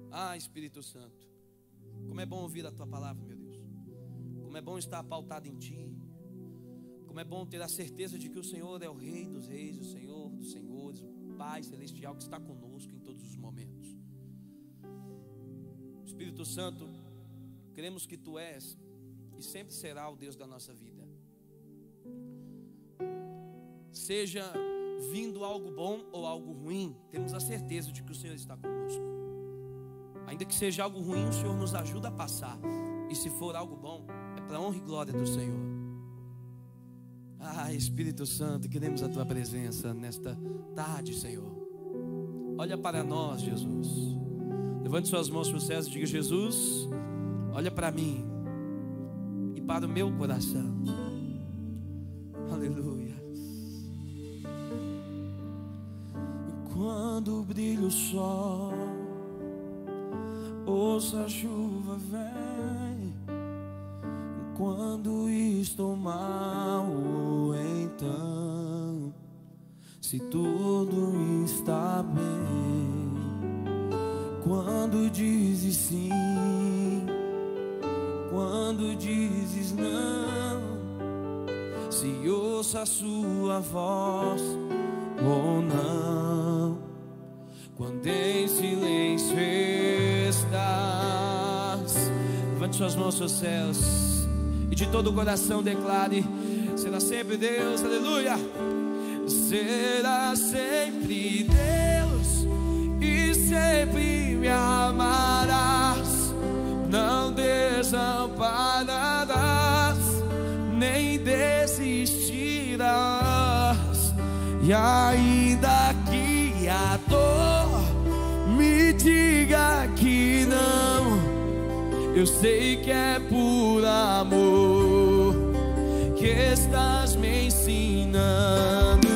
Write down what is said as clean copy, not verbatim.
Ah, Espírito Santo, como é bom ouvir a Tua palavra, meu Deus. Como é bom estar pautado em Ti. Como é bom ter a certeza de que o Senhor é o Rei dos Reis, o Senhor dos Senhores, o Pai Celestial que está conosco em todos os momentos. Espírito Santo, cremos que Tu és e sempre será o Deus da nossa vida. Seja vindo algo bom ou algo ruim, temos a certeza de que o Senhor está conosco. Ainda que seja algo ruim, o Senhor nos ajuda a passar. E se for algo bom, é para a honra e glória do Senhor. Ah, Espírito Santo, queremos a Tua presença nesta tarde, Senhor. Olha para nós, Jesus. Levante suas mãos para os céus e diga: Jesus, olha para mim e para o meu coração. Aleluia. Quando brilha o sol, ouça a chuva vem. Quando estou mal, então, se tudo está bem. Quando dizes sim, quando dizes não, se ouça a sua voz ou não. Quando em silêncio estás, levante suas mãos aos céus e de todo o coração declare: será sempre Deus, aleluia. Será sempre Deus e sempre me amarás. Não desampararás, nem desistirás. E ainda que a dor me diga que não, eu sei que é por amor que estás me ensinando.